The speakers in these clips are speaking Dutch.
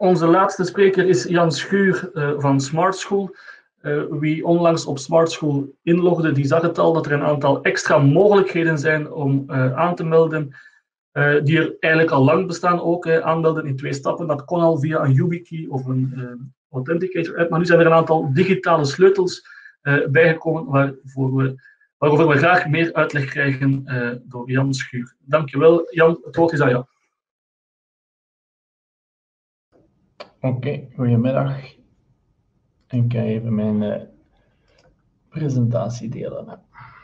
Onze laatste spreker is Jan Schuur van Smart School. Wie onlangs op Smart School inlogde, die zag het al dat er een aantal extra mogelijkheden zijn om aan te melden, die er eigenlijk al lang bestaan, ook aanmelden in 2 stappen. Dat kon al via een YubiKey of een Authenticator app, maar nu zijn er een aantal digitale sleutels bijgekomen waarover we graag meer uitleg krijgen door Jan Schuur. Dankjewel Jan, het woord is aan jou. Oké, goedemiddag. Ik ga even mijn presentatie delen.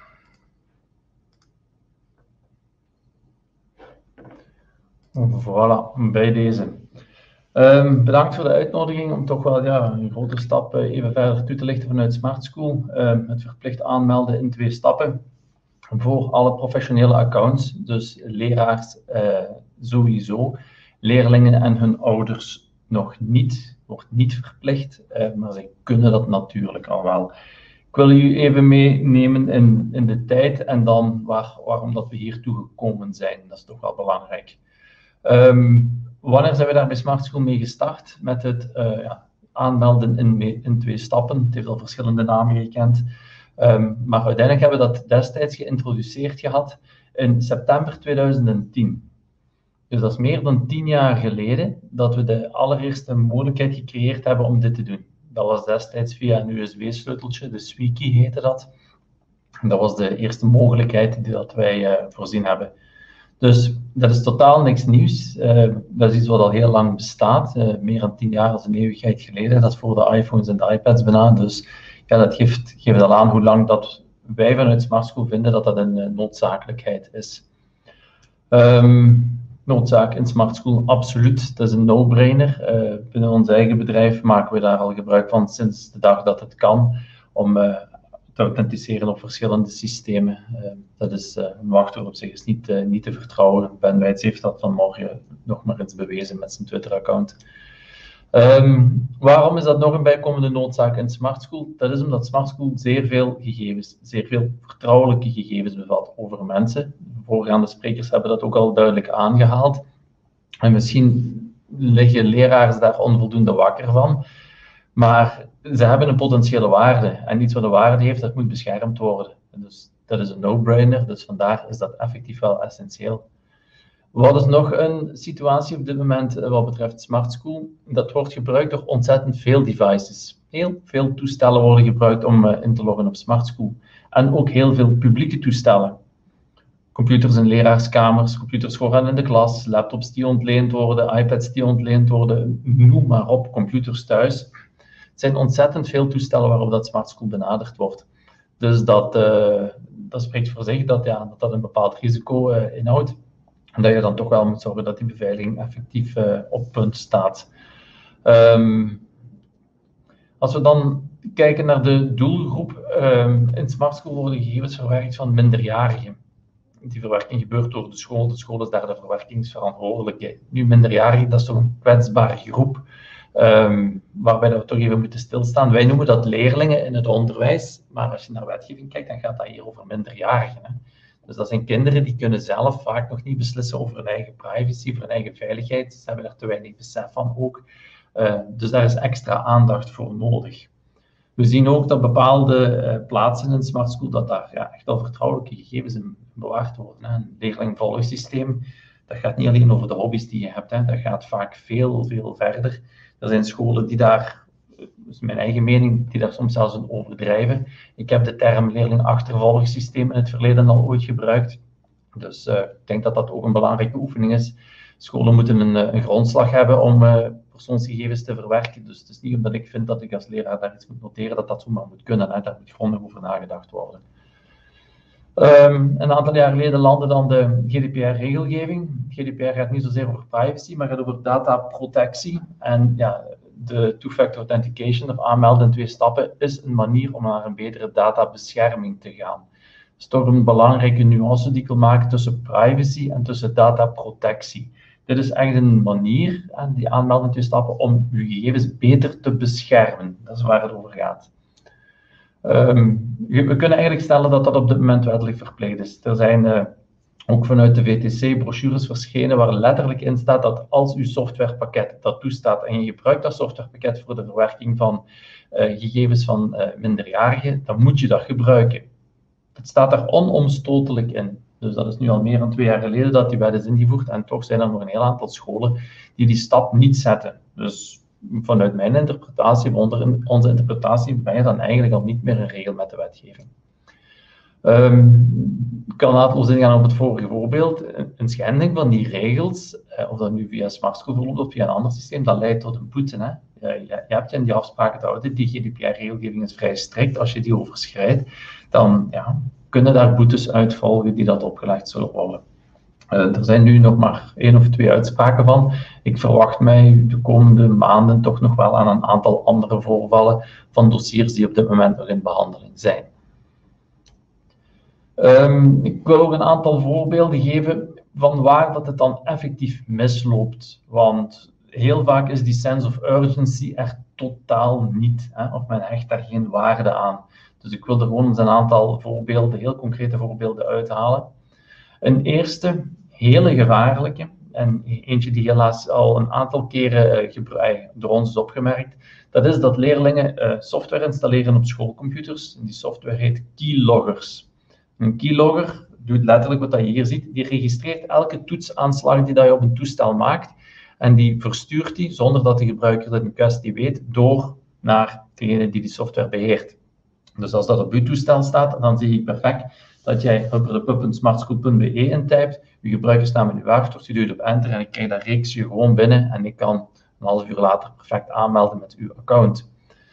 Voilà, bij deze. Bedankt voor de uitnodiging om toch wel een grote stap even verder toe te lichten vanuit Smart School. Het verplicht aanmelden in 2 stappen voor alle professionele accounts, dus leraars sowieso, leerlingen en hun ouders nog niet, wordt niet verplicht, maar zij kunnen dat natuurlijk al wel. Ik wil u even meenemen in de tijd en dan waarom dat we hiertoe gekomen zijn. Dat is toch wel belangrijk. Wanneer zijn we daar bij Smart School mee gestart? Met het aanmelden in 2 stappen. Het heeft al verschillende namen gekend. Maar uiteindelijk hebben we dat destijds geïntroduceerd gehad in september 2010. Dus dat is meer dan 10 jaar geleden dat we de allereerste mogelijkheid gecreëerd hebben om dit te doen. Dat was destijds via een USB-sleuteltje, de SweeKey heette dat. En dat was de eerste mogelijkheid die dat wij voorzien hebben. Dus dat is totaal niks nieuws. Dat is iets wat al heel lang bestaat. Meer dan 10 jaar, als een eeuwigheid geleden. Dat is voor de iPhones en de iPads bijna. Dus ja, dat geeft al aan hoe lang dat wij vanuit Smart School vinden dat dat een noodzakelijkheid is. Noodzaak in Smart School, absoluut. Dat is een no-brainer. Binnen ons eigen bedrijf maken we daar al gebruik van sinds de dag dat het kan, om te authenticeren op verschillende systemen. Dat is een wachtwoord op zich is niet te vertrouwen. Ben Wijts heeft dat vanmorgen nog maar eens bewezen met zijn Twitter-account. Waarom is dat nog een bijkomende noodzaak in Smart School? Dat is omdat Smart School zeer veel gegevens, zeer veel vertrouwelijke gegevens bevat over mensen. De voorgaande sprekers hebben dat ook al duidelijk aangehaald. En misschien liggen leraars daar onvoldoende wakker van. Maar ze hebben een potentiële waarde. En iets wat een waarde heeft, dat moet beschermd worden. Dus dat is een no-brainer. Dus vandaar is dat effectief wel essentieel. Wat is nog een situatie op dit moment wat betreft Smart School? Dat wordt gebruikt door ontzettend veel devices. Heel veel toestellen worden gebruikt om in te loggen op Smart School. En ook heel veel publieke toestellen. Computers in leraarskamers, computers vooraan in de klas, laptops die ontleend worden, iPads die ontleend worden, noem maar op, computers thuis. Het zijn ontzettend veel toestellen waarop dat Smart School benaderd wordt. Dus dat spreekt voor zich dat een bepaald risico inhoudt. En dat je dan toch wel moet zorgen dat die beveiliging effectief op punt staat. Als we dan kijken naar de doelgroep, in Smart School worden gegevens verwerkt van minderjarigen. Die verwerking gebeurt door de school. De school is daar de verwerkingsverantwoordelijke. Nu, minderjarigen, dat is toch een kwetsbare groep, waarbij we toch even moeten stilstaan. Wij noemen dat leerlingen in het onderwijs, maar als je naar wetgeving kijkt, dan gaat dat hier over minderjarigen. Hè. Dus dat zijn kinderen die kunnen zelf vaak nog niet beslissen over hun eigen privacy, over hun eigen veiligheid. Ze hebben er te weinig besef van ook. Dus daar is extra aandacht voor nodig. We zien ook dat bepaalde plaatsen in Smart School, dat daar echt al vertrouwelijke gegevens in bewaard worden. Hè. Een leerlingvolgsysteem, dat gaat niet alleen over de hobby's die je hebt, hè. Dat gaat vaak veel verder. Er zijn scholen die daar, dat is mijn eigen mening, die daar soms zelfs een overdrijven. Ik heb de term leerlingachtervolgsysteem in het verleden al ooit gebruikt. Dus ik denk dat dat ook een belangrijke oefening is. Scholen moeten een grondslag hebben om persoonsgegevens te verwerken. Dus het is niet omdat ik vind dat ik als leraar daar iets moet noteren, dat dat zomaar moet kunnen. Hè. Daar moet grondig over nagedacht worden. Een aantal jaar geleden landde dan de GDPR-regelgeving. GDPR gaat niet zozeer over privacy, maar gaat over dataprotectie. En ja, de two-factor authentication, of aanmelden in 2 stappen, is een manier om naar een betere databescherming te gaan. Dat is toch een belangrijke nuance die ik wil maken tussen privacy en tussen dataprotectie. Dit is echt een manier, die aanmelden in 2 stappen, om uw gegevens beter te beschermen. Dat is waar het over gaat. We kunnen eigenlijk stellen dat dat op dit moment wettelijk verplicht is. Er zijn ook vanuit de VTC brochures verschenen waar letterlijk in staat dat als uw softwarepakket dat toestaat en je gebruikt dat softwarepakket voor de verwerking van gegevens van minderjarigen, dan moet je dat gebruiken. Het staat daar onomstotelijk in. Dus dat is nu al meer dan 2 jaar geleden dat die wet is ingevoerd en toch zijn er nog een heel aantal scholen die die stap niet zetten. Dus vanuit mijn interpretatie, onder onze interpretatie, ben je dan eigenlijk al niet meer in regel met de wetgeving. Ik kan naadloos ingaan op het vorige voorbeeld. Een schending van die regels, of dat nu via Smart School verloopt of via een ander systeem, dat leidt tot een boete. Hè? Je hebt je in die afspraken te houden. Die GDPR-regelgeving is vrij strikt. Als je die overschrijdt, dan kunnen daar boetes uitvolgen die dat opgelegd zullen worden. Er zijn nu nog maar 1 of 2 uitspraken van. Ik verwacht mij de komende maanden toch nog wel aan een aantal andere voorvallen van dossiers die op dit moment nog in behandeling zijn. Ik wil ook een aantal voorbeelden geven van waar dat het dan effectief misloopt. Want heel vaak is die sense of urgency er totaal niet, hè, of men hecht daar geen waarde aan. Dus ik wil er gewoon eens een aantal voorbeelden, heel concrete voorbeelden uithalen. Een eerste, hele gevaarlijke, en eentje die helaas al een aantal keren door ons is opgemerkt, dat is dat leerlingen software installeren op schoolcomputers. En die software heet keyloggers. Een keylogger doet letterlijk wat je hier ziet, die registreert elke toetsaanslag die je op een toestel maakt en die verstuurt die, zonder dat de gebruiker dat in kwestie weet, door naar degene die software beheert. Dus als dat op uw toestel staat, dan zie je perfect dat jij hupperdepup.smartschool.be intypt, je gebruikersnaam en je wachtwoord, je duwt op enter en ik krijg dat reeksje gewoon binnen en ik kan een half uur later perfect aanmelden met uw account.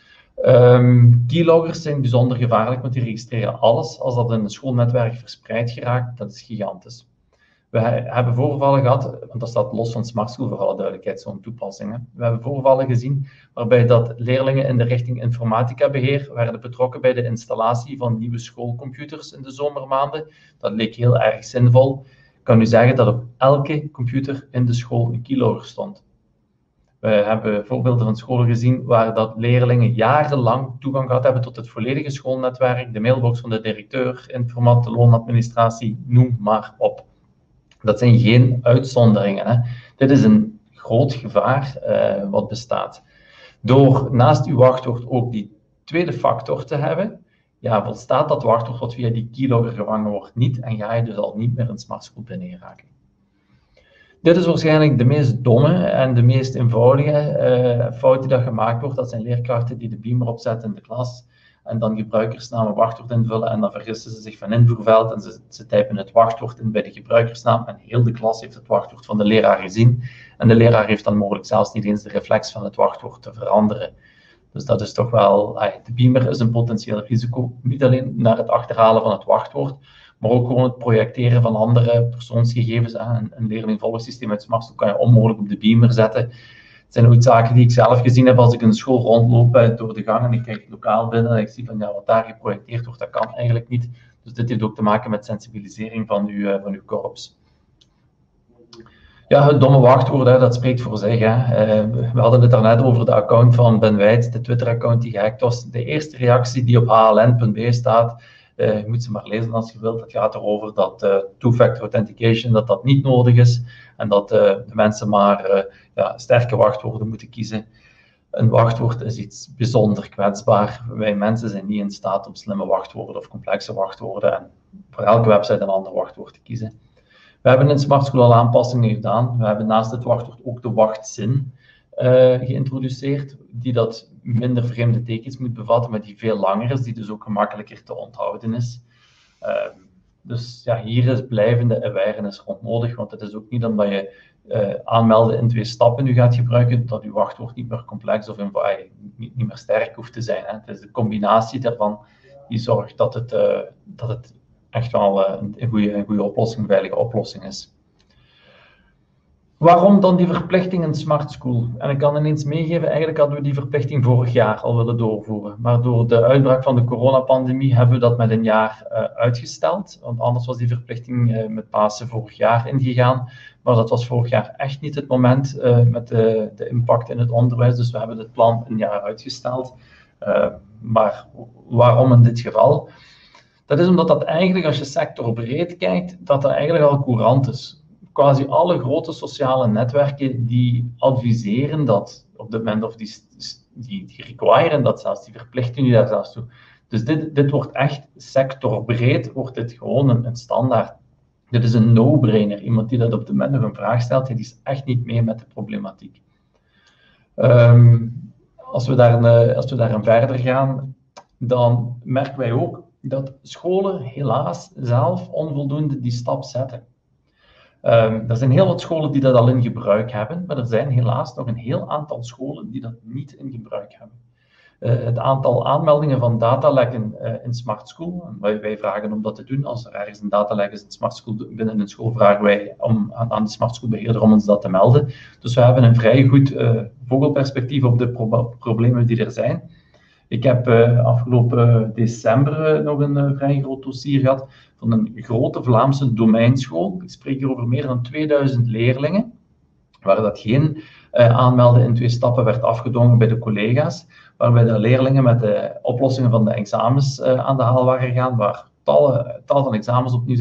Keyloggers zijn bijzonder gevaarlijk, want die registreren alles. Als dat in een schoolnetwerk verspreid geraakt, dat is gigantisch. We hebben voorvallen gehad, want dat staat los van Smart School voor alle duidelijkheid, zo'n toepassing. We hebben voorvallen gezien waarbij dat leerlingen in de richting informatica-beheer werden betrokken bij de installatie van nieuwe schoolcomputers in de zomermaanden. Dat leek heel erg zinvol. Ik kan u zeggen dat op elke computer in de school een keylogger stond. We hebben voorbeelden van scholen gezien waar dat leerlingen jarenlang toegang gehad hebben tot het volledige schoolnetwerk, de mailbox van de directeur, Informat, de loonadministratie, noem maar op. Dat zijn geen uitzonderingen. Hè. Dit is een groot gevaar wat bestaat. Door naast uw wachtwoord ook die tweede factor te hebben, volstaat dat wachtwoord wat via die keylogger gevangen wordt niet en ga je dus al niet meer een Smart School binnen raken. Dit is waarschijnlijk de meest domme en de meest eenvoudige fout die dat gemaakt wordt. Dat zijn leerkrachten die de beamer opzetten in de klas en dan gebruikersnaam en wachtwoord invullen en dan vergissen ze zich van invoerveld en ze typen het wachtwoord in bij de gebruikersnaam en heel de klas heeft het wachtwoord van de leraar gezien en de leraar heeft dan mogelijk zelfs niet eens de reflex van het wachtwoord te veranderen. Dus dat is toch wel, de beamer is een potentieel risico, niet alleen naar het achterhalen van het wachtwoord, maar ook gewoon het projecteren van andere persoonsgegevens. Een leerling-volgsysteem uit Smart School kan je onmogelijk op de beamer zetten. Het zijn ook zaken die ik zelf gezien heb als ik in de school rondloop door de gang en ik kijk lokaal binnen en ik zie van wat daar geprojecteerd wordt, dat kan eigenlijk niet. Dus dit heeft ook te maken met sensibilisering van uw korps. Ja, het domme wachtwoord, dat spreekt voor zich. We hadden het daarnet over de account van Ben Wijts, de Twitter-account die gehackt was. De eerste reactie die op hln.be staat, je moet ze maar lezen als je wilt. Het gaat erover dat two-factor authentication dat niet nodig is en dat de mensen maar sterke wachtwoorden moeten kiezen. Een wachtwoord is iets bijzonder kwetsbaar. Wij mensen zijn niet in staat om slimme wachtwoorden of complexe wachtwoorden en voor elke website een ander wachtwoord te kiezen. We hebben in Smart School al aanpassingen gedaan. We hebben naast het wachtwoord ook de wachtzin geïntroduceerd, die dat minder vreemde tekens moet bevatten, maar die veel langer is, die dus ook gemakkelijker te onthouden is. Dus hier is blijvende awareness rond nodig, want het is ook niet omdat je aanmelden in 2 stappen nu gaat gebruiken, dat je wachtwoord niet meer complex of niet meer sterk hoeft te zijn. Hè. Het is de combinatie daarvan die zorgt dat het echt wel een goede oplossing, een veilige oplossing is. Waarom dan die verplichting in Smart School? En ik kan ineens meegeven, eigenlijk hadden we die verplichting vorig jaar al willen doorvoeren. Maar door de uitbraak van de coronapandemie hebben we dat met een jaar uitgesteld. Want anders was die verplichting met Pasen vorig jaar ingegaan. Maar dat was vorig jaar echt niet het moment met de impact in het onderwijs. Dus we hebben het plan een jaar uitgesteld. Maar waarom in dit geval? Dat is omdat dat eigenlijk, als je sectorbreed kijkt, dat eigenlijk al courant is. Quasi alle grote sociale netwerken die adviseren dat op dit moment, of die requiren dat zelfs, die verplichten je daar zelfs toe. Dus dit wordt echt sectorbreed, wordt dit gewoon een standaard. Dit is een no-brainer. Iemand die dat op dit moment nog een vraag stelt, die is echt niet mee met de problematiek. Als we daarin verder gaan, dan merken wij ook dat scholen helaas zelf onvoldoende die stap zetten. Er zijn heel wat scholen die dat al in gebruik hebben, maar er zijn helaas nog een heel aantal scholen die dat niet in gebruik hebben. Het aantal aanmeldingen van datalekken in Smart School, en wij vragen om dat te doen, als er ergens een datalek is in Smart School binnen een school, vragen wij aan de Smart School beheerder om ons dat te melden. Dus we hebben een vrij goed vogelperspectief op de problemen die er zijn. Ik heb afgelopen december nog een vrij groot dossier gehad van een grote Vlaamse domeinschool. Ik spreek hier over meer dan 2000 leerlingen, waar dat geen aanmelden in 2 stappen werd afgedwongen bij de collega's, waarbij de leerlingen met de oplossingen van de examens aan de haal waren gegaan, waar tal van examens opnieuw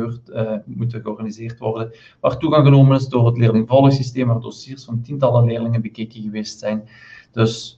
moeten georganiseerd worden, waar toegang genomen is door het leerlingvolgsysteem, waar dossiers van tientallen leerlingen bekeken geweest zijn. Dus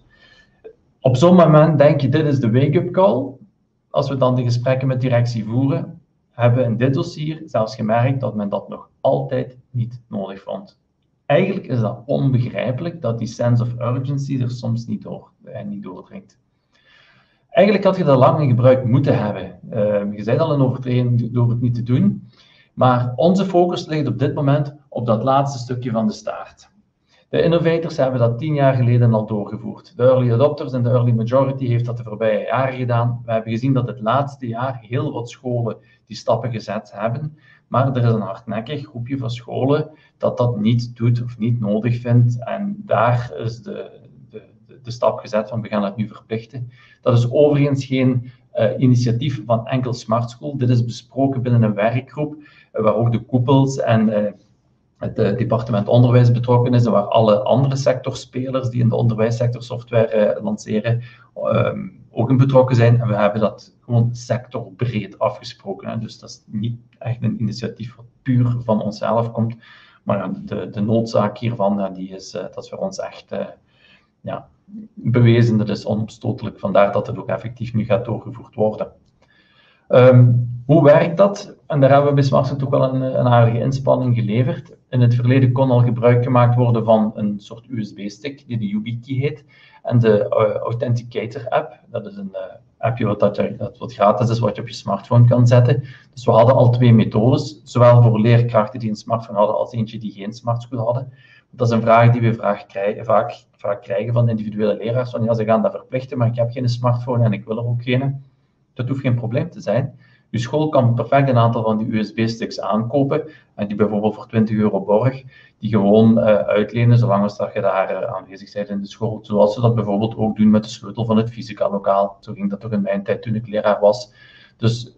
op zo'n moment denk je, dit is de wake-up call. Als we dan de gesprekken met directie voeren, hebben we in dit dossier zelfs gemerkt dat men dat nog altijd niet nodig vond. Eigenlijk is dat onbegrijpelijk dat die sense of urgency er soms niet doordringt. Eigenlijk had je dat lang in gebruik moeten hebben. Je bent al een overtreding door het niet te doen, maar onze focus ligt op dit moment op dat laatste stukje van de staart. De innovators hebben dat 10 jaar geleden al doorgevoerd. De early adopters en de early majority heeft dat de voorbije jaren gedaan. We hebben gezien dat het laatste jaar heel wat scholen die stappen gezet hebben, maar er is een hardnekkig groepje van scholen dat dat niet doet of niet nodig vindt. En daar is de stap gezet van we gaan het nu verplichten. Dat is overigens geen initiatief van enkel Smart School. Dit is besproken binnen een werkgroep waar ook de koepels en het departement onderwijs betrokken is en waar alle andere sectorspelers die in de onderwijssector software lanceren ook in betrokken zijn. En we hebben dat gewoon sectorbreed afgesproken. Hè. Dus dat is niet echt een initiatief wat puur van onszelf komt, maar de noodzaak hiervan, dat is voor ons echt bewezen. Dat is onomstotelijk, vandaar dat het ook effectief nu gaat doorgevoerd worden. Hoe werkt dat? En daar hebben we bij Smart School toch wel een aardige inspanning geleverd. In het verleden kon al gebruik gemaakt worden van een soort USB-stick die de YubiKey heet en de Authenticator app. Dat is een appje wat gratis is, wat je op je smartphone kan zetten. Dus we hadden al 2 methodes, zowel voor leerkrachten die een smartphone hadden als eentje die geen Smart School hadden. Dat is een vraag die we vaak krijgen van de individuele leraars, van ja, ze gaan dat verplichten, maar ik heb geen smartphone en ik wil er ook geen. Dat hoeft geen probleem te zijn. Je school kan perfect een aantal van die USB-sticks aankopen en die bijvoorbeeld voor €20 borg, die gewoon uitlenen zolang als dat je daar aanwezig bent in de school. Zoals ze dat bijvoorbeeld ook doen met de sleutel van het fysica-lokaal. Zo ging dat toch in mijn tijd toen ik leraar was. Dus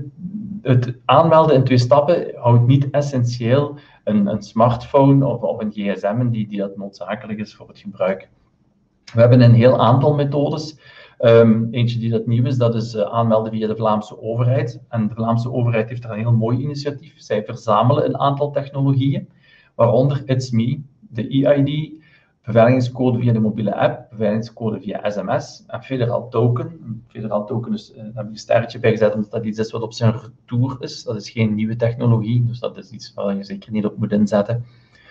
het aanmelden in 2 stappen houdt niet essentieel een smartphone of een gsm die dat noodzakelijk is voor het gebruik. We hebben een heel aantal methodes. Eentje die dat nieuw is, dat is aanmelden via de Vlaamse overheid. En de Vlaamse overheid heeft daar een heel mooi initiatief. Zij verzamelen een aantal technologieën, waaronder It's Me, de EID, beveiligingscode via de mobiele app, beveiligingscode via sms en Federaal Token. Federaal Token is, daar heb ik een sterretje bij gezet, omdat dat iets is wat op zijn retour is. Dat is geen nieuwe technologie, dus dat is iets waar je zeker niet op moet inzetten.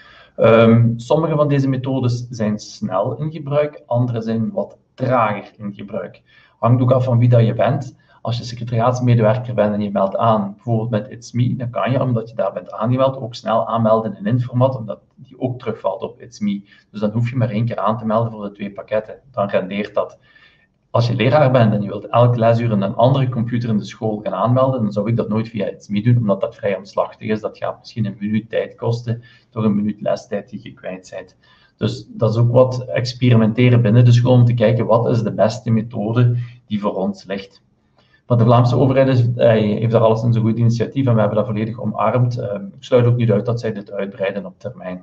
Sommige van deze methodes zijn snel in gebruik, andere zijn wat trager in gebruik. Hangt ook af van wie dat je bent. Als je secretariaatsmedewerker bent en je meldt aan, bijvoorbeeld met It's Me, dan kan je, omdat je daar bent aangemeld, ook snel aanmelden in Informat, omdat die ook terugvalt op It's Me. Dus dan hoef je maar 1 keer aan te melden voor de 2 pakketten. Dan rendeert dat. Als je leraar bent en je wilt elk lesuur in een andere computer in de school gaan aanmelden, dan zou ik dat nooit via It's Me doen, omdat dat vrij omslachtig is. Dat gaat misschien 1 minuut tijd kosten, door 1 minuut lestijd die je kwijt bent. Dus dat is ook wat experimenteren binnen de school om te kijken wat is de beste methode die voor ons ligt. Maar de Vlaamse overheid heeft daar alles in zo'n goed initiatief en we hebben dat volledig omarmd. Ik sluit ook niet uit dat zij dit uitbreiden op termijn.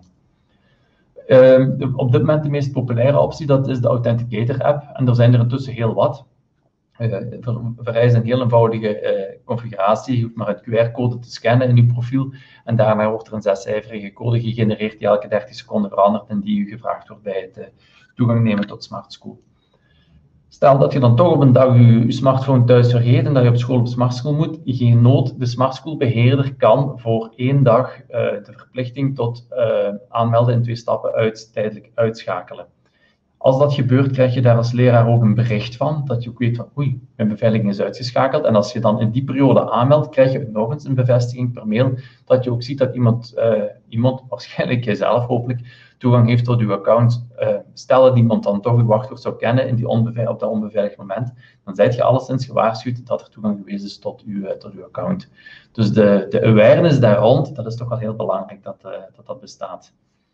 Op dit moment de meest populaire optie, dat is de Authenticator app. En er zijn er intussen heel wat. vereist een heel eenvoudige configuratie. Je hoeft maar het QR-code te scannen in uw profiel en daarna wordt er een 6-cijferige code gegenereerd die elke 30 seconden verandert en die u gevraagd wordt bij het toegang nemen tot Smart School. Stel dat je dan toch op een dag je smartphone thuis vergeet en dat je op school op Smart School moet, geen nood, de Smart School beheerder kan voor 1 dag de verplichting tot aanmelden in 2 stappen tijdelijk uitschakelen. Als dat gebeurt, krijg je daar als leraar ook een bericht van, dat je ook weet van oei, mijn beveiliging is uitgeschakeld. En als je dan in die periode aanmeldt, krijg je nog eens een bevestiging per mail, dat je ook ziet dat iemand waarschijnlijk jijzelf hopelijk, toegang heeft tot uw account. Stel dat iemand dan toch uw wachtwoord zou kennen op dat onbeveiligd moment, dan zijt je alleszins gewaarschuwd dat er toegang geweest is tot uw account. Dus de awareness daar rond, dat is toch wel heel belangrijk dat bestaat.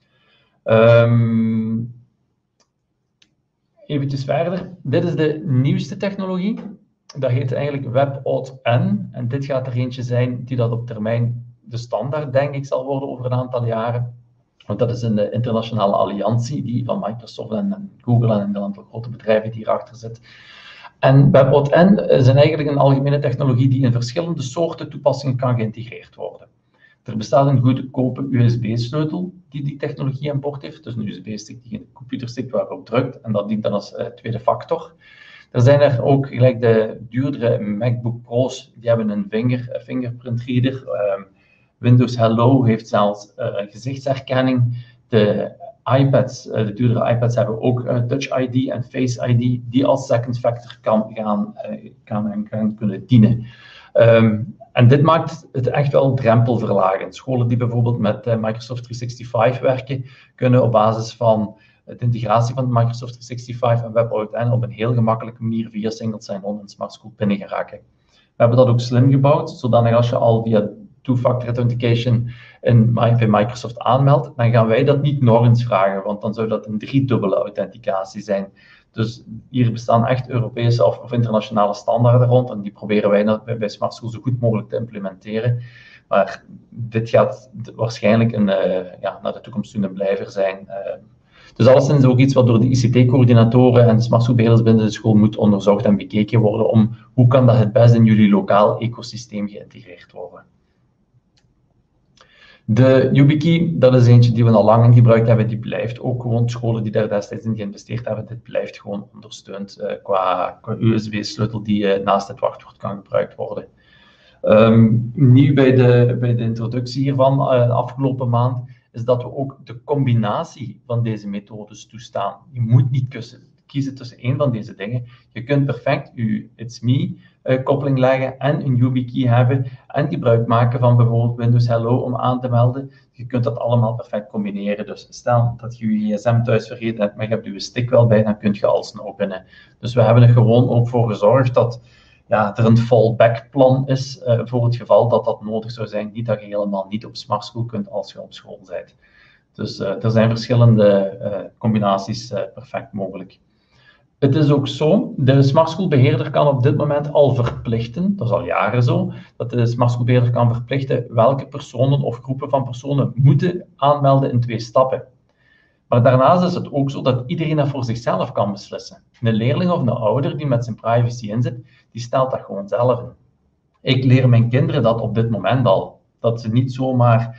Eventjes verder. Dit is de nieuwste technologie. Dat heet eigenlijk WebAuthn. En dit gaat er eentje zijn die dat op termijn de standaard, denk ik, zal worden over een aantal jaren. Want dat is een internationale alliantie die van Microsoft en Google en een aantal grote bedrijven die hierachter zit. En WebAuthn is eigenlijk een algemene technologie die in verschillende soorten toepassingen kan geïntegreerd worden. Er bestaat een goedkope USB-sleutel die technologie aan boord heeft. Dus een USB-stick die in de computer stikt waar je op drukt en dat dient dan als tweede factor. Er zijn er ook gelijk de duurdere MacBook Pro's, die hebben een fingerprint reader. Windows Hello heeft zelfs gezichtsherkenning. De iPads, de duurdere iPads hebben ook Touch ID en Face ID die als second factor kunnen dienen. En dit maakt het echt wel drempelverlagend. Scholen die bijvoorbeeld met Microsoft 365 werken, kunnen op basis van de integratie van Microsoft 365 en WebAuthn op een heel gemakkelijke manier via Single Sign-On en Smart School binnen geraken. We hebben dat ook slim gebouwd, zodat als je al via Two-Factor Authentication bij Microsoft aanmeldt, dan gaan wij dat niet nog eens vragen, want dan zou dat een 3-dubbele authenticatie zijn. Dus hier bestaan echt Europese of internationale standaarden rond en die proberen wij bij Smart School zo goed mogelijk te implementeren. Maar dit gaat waarschijnlijk naar de toekomst toe een blijver zijn. Dus alleszins ook iets wat door de ICT-coördinatoren en Smart School-beheerders binnen de school moet onderzocht en bekeken worden om hoe kan dat het best in jullie lokaal ecosysteem geïntegreerd worden. De YubiKey, dat is eentje die we al lang in gebruikt hebben, die blijft ook gewoon, scholen die daar destijds in geïnvesteerd hebben, dit blijft gewoon ondersteund qua USB-sleutel die naast het wachtwoord kan gebruikt worden. Nieuw bij de introductie hiervan afgelopen maand is dat we ook de combinatie van deze methodes toestaan. Je moet niet kiezen tussen één van deze dingen. Je kunt perfect je It's Me koppeling leggen en een YubiKey hebben en gebruik maken van bijvoorbeeld Windows Hello om aan te melden. Je kunt dat allemaal perfect combineren. Dus stel dat je je gsm thuis vergeten hebt, maar je hebt je stick wel bij, dan kun je alsnog binnen. Dus we hebben er gewoon ook voor gezorgd dat er een fallback plan is voor het geval dat dat nodig zou zijn. Niet dat je helemaal niet op Smart School kunt als je op school bent. Dus er zijn verschillende combinaties perfect mogelijk. Het is ook zo, de Smart School beheerder kan op dit moment al verplichten, dat is al jaren zo, dat de Smart School beheerder kan verplichten welke personen of groepen van personen moeten aanmelden in 2 stappen. Maar daarnaast is het ook zo dat iedereen dat voor zichzelf kan beslissen. Een leerling of een ouder die met zijn privacy inzit, die stelt dat gewoon zelf in. Ik leer mijn kinderen dat op dit moment al, dat ze niet zomaar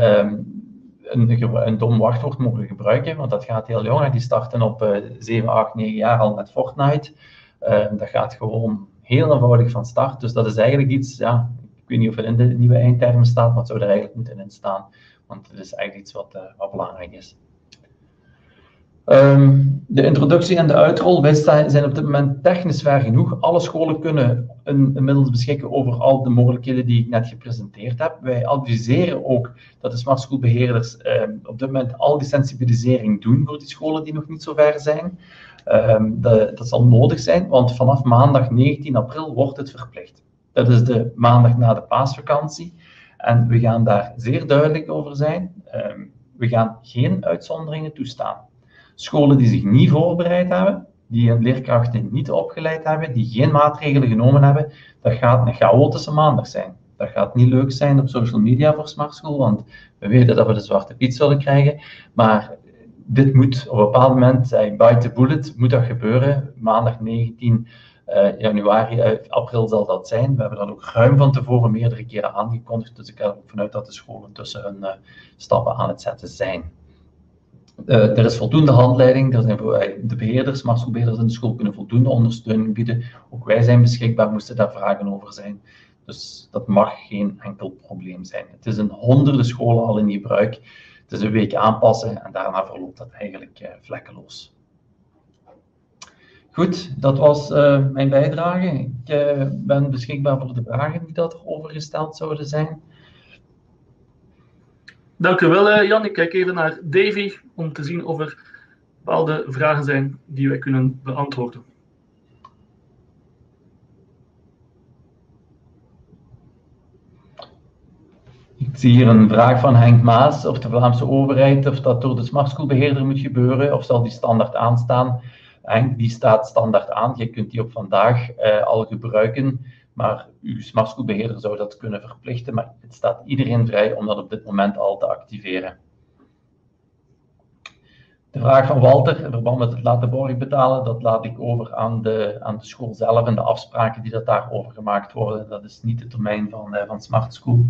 een dom wachtwoord mogen gebruiken, want dat gaat heel jong. Die starten op 7, 8, 9 jaar al met Fortnite. Dat gaat gewoon heel eenvoudig van start. Dus dat is eigenlijk iets, ik weet niet of het in de nieuwe eindtermen staat, maar het zou er eigenlijk moeten in staan. Want het is eigenlijk iets wat belangrijk is. De introductie en de uitrol, wij zijn op dit moment technisch ver genoeg. Alle scholen kunnen inmiddels beschikken over al de mogelijkheden die ik net gepresenteerd heb. Wij adviseren ook dat de Smart School beheerders op dit moment al die sensibilisering doen voor die scholen die nog niet zo ver zijn. Dat zal nodig zijn, want vanaf maandag 19 april wordt het verplicht. Dat is de maandag na de paasvakantie. En we gaan daar zeer duidelijk over zijn. We gaan geen uitzonderingen toestaan. Scholen die zich niet voorbereid hebben, die hun leerkrachten niet opgeleid hebben, die geen maatregelen genomen hebben, dat gaat een chaotische maandag zijn. Dat gaat niet leuk zijn op social media voor Smart School, want we weten dat we de zwarte piet zullen krijgen. Maar dit moet op een bepaald moment, bite the bullet, moet dat gebeuren. Maandag 19 Januari, april zal dat zijn. We hebben dat ook ruim van tevoren meerdere keren aangekondigd, dus ik ga er ook vanuit dat de scholen tussen hun stappen aan het zetten zijn. Er is voldoende handleiding, de beheerders, smartschoolbeheerders in de school kunnen voldoende ondersteuning bieden. Ook wij zijn beschikbaar, moesten daar vragen over zijn. Dus dat mag geen enkel probleem zijn. Het is in honderden scholen al in gebruik. Het is een week aanpassen en daarna verloopt dat eigenlijk vlekkeloos. Goed, dat was mijn bijdrage. Ik ben beschikbaar voor de vragen die daarover gesteld zouden zijn. Dank u wel, Jan. Ik kijk even naar Davy om te zien of er bepaalde vragen zijn die wij kunnen beantwoorden. Ik zie hier een vraag van Henk Maas of de Vlaamse overheid, of dat door de smartschoolbeheerder moet gebeuren, of zal die standaard aanstaan. Henk, die staat standaard aan. Je kunt die op vandaag al gebruiken, maar uw smartschoolbeheerder zou dat kunnen verplichten, maar het staat iedereen vrij om dat op dit moment al te activeren. De vraag van Walter, in verband met het laten borg betalen, dat laat ik over aan de school zelf en de afspraken die daarover gemaakt worden. Dat is niet het domein van Smart School.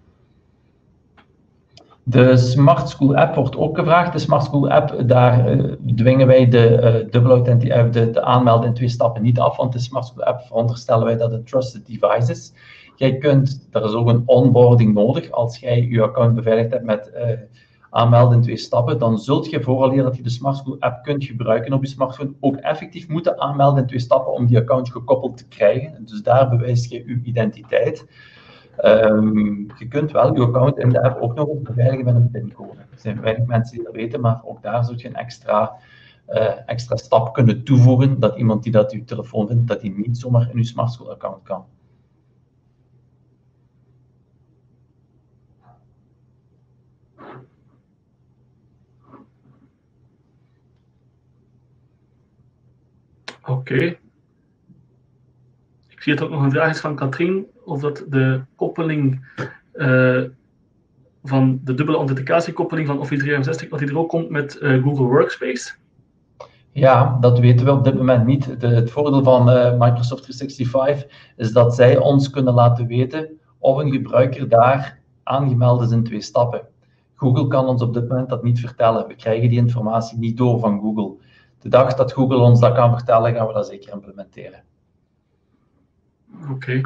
De Smart School app wordt ook gevraagd. De Smart School app, daar dwingen wij de aanmelden in 2 stappen niet af, want de Smart School app veronderstellen wij dat het trusted device is. Er is ook een onboarding nodig. Als jij je account beveiligd hebt met aanmelden in 2 stappen, dan zult je vooraleer dat je de Smart School app kunt gebruiken op je smartphone ook effectief moeten aanmelden in 2 stappen om die account gekoppeld te krijgen. Dus daar bewijs je je identiteit. Je kunt wel je account in de app ook nog beveiligen met een pincode. Er zijn weinig mensen die dat weten, maar ook daar zul je een extra stap kunnen toevoegen, dat iemand die dat je telefoon vindt, dat hij niet zomaar in je Smart School account kan. Oké. Ik zie dat ook nog een vraag is van Katrien, of dat de koppeling van de dubbele authenticatiekoppeling van Office 365, dat die er ook komt met Google Workspace. Ja, dat weten we op dit moment niet. Het voordeel van Microsoft 365 is dat zij ons kunnen laten weten of een gebruiker daar aangemeld is in 2 stappen. Google kan ons op dit moment dat niet vertellen. We krijgen die informatie niet door van Google. De dag dat Google ons dat kan vertellen, gaan we dat zeker implementeren. Oké.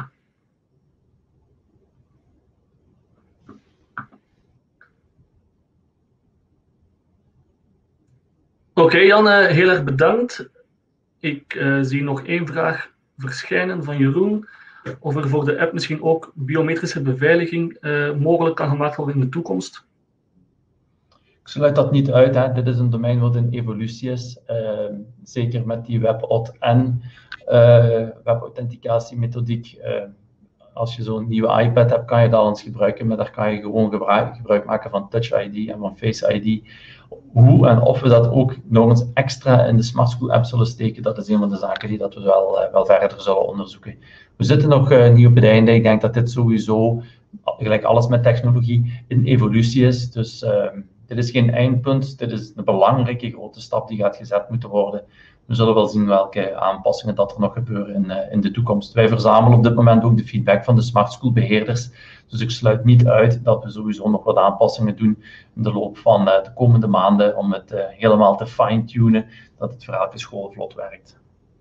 Oké, Jan, heel erg bedankt. Ik zie nog 1 vraag verschijnen van Jeroen. Of er voor de app misschien ook biometrische beveiliging mogelijk kan gemaakt worden in de toekomst. Ik sluit dat niet uit. Hè. Dit is een domein wat in evolutie is. Zeker met die WebAuth en webauthenticatie-methodiek. Als je zo'n nieuwe iPad hebt, kan je dat eens gebruiken, maar daar kan je gewoon gebruik maken van Touch ID en van Face ID. Hoe en of we dat ook nog eens extra in de Smart School app zullen steken, dat is een van de zaken die dat we wel verder zullen onderzoeken. We zitten nog niet op het einde. Ik denk dat dit sowieso, gelijk alles met technologie, in evolutie is. Dus dit is geen eindpunt. Dit is een belangrijke grote stap die gaat gezet moeten worden. We zullen wel zien welke aanpassingen dat er nog gebeuren in de toekomst. Wij verzamelen op dit moment ook de feedback van de Smart School beheerders. Dus ik sluit niet uit dat we sowieso nog wat aanpassingen doen in de loop van de komende maanden om het helemaal te fine-tunen, dat het voor elke school vlot werkt.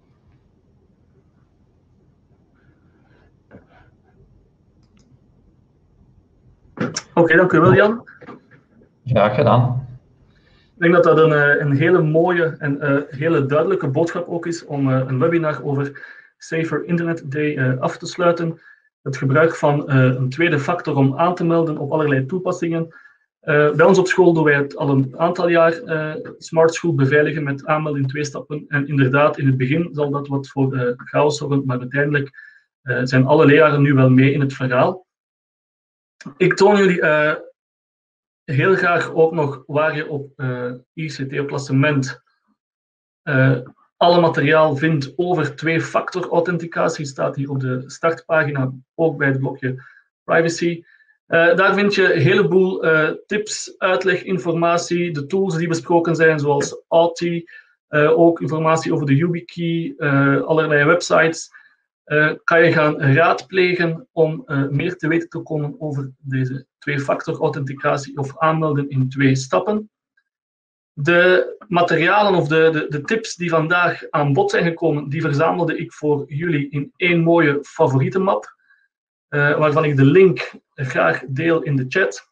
Oké, dank u wel, Jan. Graag gedaan. Ik denk dat dat een hele mooie en hele duidelijke boodschap ook is om een webinar over Safer Internet Day af te sluiten. Het gebruik van een tweede factor om aan te melden op allerlei toepassingen. Bij ons op school doen wij het al een aantal jaar Smart School beveiligen met aanmelden in 2 stappen. En inderdaad, in het begin zal dat wat voor chaos zorgen, maar uiteindelijk zijn alle leraren nu wel mee in het verhaal. Ik toon jullie heel graag ook nog waar je op ICT op klassement alle materiaal vindt over 2-factor authenticatie. Staat hier op de startpagina, ook bij het blokje privacy. Daar vind je een heleboel tips, uitleg, informatie, de tools die besproken zijn, zoals Authy, ook informatie over de YubiKey, allerlei websites, kan je gaan raadplegen om meer te weten te komen over deze twee-factor authenticatie of aanmelden in 2 stappen. De materialen of de tips die vandaag aan bod zijn gekomen, die verzamelde ik voor jullie in 1 mooie favorietenmap, waarvan ik de link graag deel in de chat,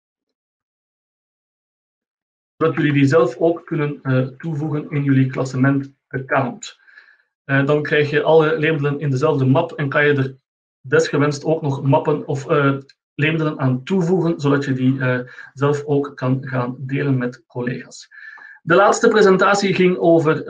zodat jullie die zelf ook kunnen toevoegen in jullie klassement-account. Dan krijg je alle labelen in dezelfde map en kan je er desgewenst ook nog mappen of labelen aan toevoegen, zodat je die zelf ook kan gaan delen met collega's. De laatste presentatie ging over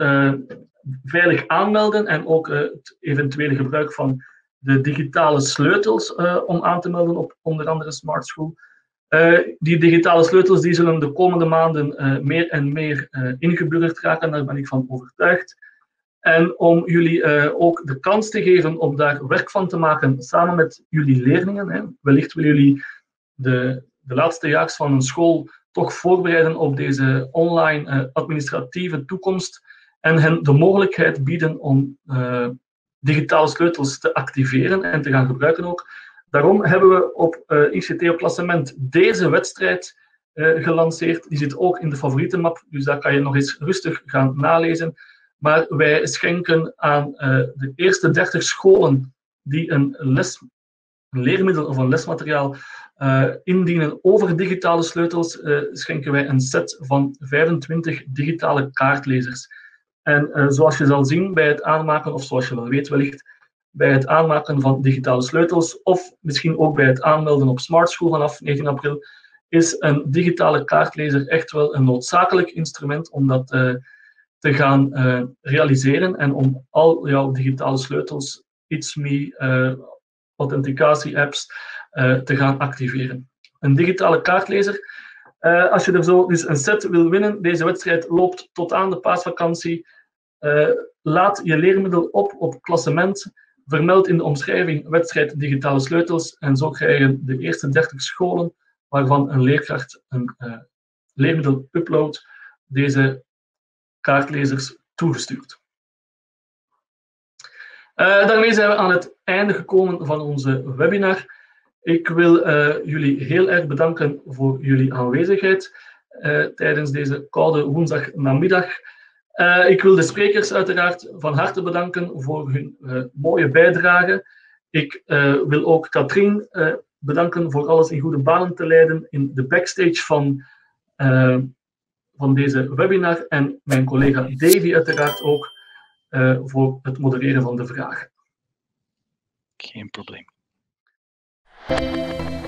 veilig aanmelden en ook het eventuele gebruik van de digitale sleutels om aan te melden op onder andere Smart School. Die digitale sleutels die zullen de komende maanden meer en meer ingeburgerd raken, daar ben ik van overtuigd. En om jullie ook de kans te geven om daar werk van te maken samen met jullie leerlingen. Hè. Wellicht willen jullie de laatstejaars van een school toch voorbereiden op deze online administratieve toekomst en hen de mogelijkheid bieden om digitale sleutels te activeren en te gaan gebruiken ook. Daarom hebben we op ICT op Klassement deze wedstrijd gelanceerd. Die zit ook in de favorietenmap, dus daar kan je nog eens rustig gaan nalezen. Maar wij schenken aan de eerste 30 scholen die een leermiddel of een lesmateriaal indienen over digitale sleutels, schenken wij een set van 25 digitale kaartlezers. En zoals je zal zien bij het aanmaken, of zoals je wel weet wellicht, bij het aanmaken van digitale sleutels, of misschien ook bij het aanmelden op Smart School vanaf 19 april, is een digitale kaartlezer echt wel een noodzakelijk instrument om dat te gaan realiseren en om al jouw digitale sleutels, ITSME, authenticatie-apps te gaan activeren. Een digitale kaartlezer. Als je er zo dus een set wil winnen, deze wedstrijd loopt tot aan de paasvakantie. Laat je leermiddel op Klassement. Vermeld in de omschrijving wedstrijd digitale sleutels en zo krijgen de eerste 30 scholen waarvan een leerkracht een leermiddel uploadt, deze kaartlezers toegestuurd. Daarmee zijn we aan het einde gekomen van onze webinar. Ik wil jullie heel erg bedanken voor jullie aanwezigheid tijdens deze koude woensdagnamiddag. Ik wil de sprekers uiteraard van harte bedanken voor hun mooie bijdrage. Ik wil ook Katrien bedanken voor alles in goede banen te leiden in de backstage van deze webinar en mijn collega Davy uiteraard ook voor het modereren van de vragen. Geen probleem.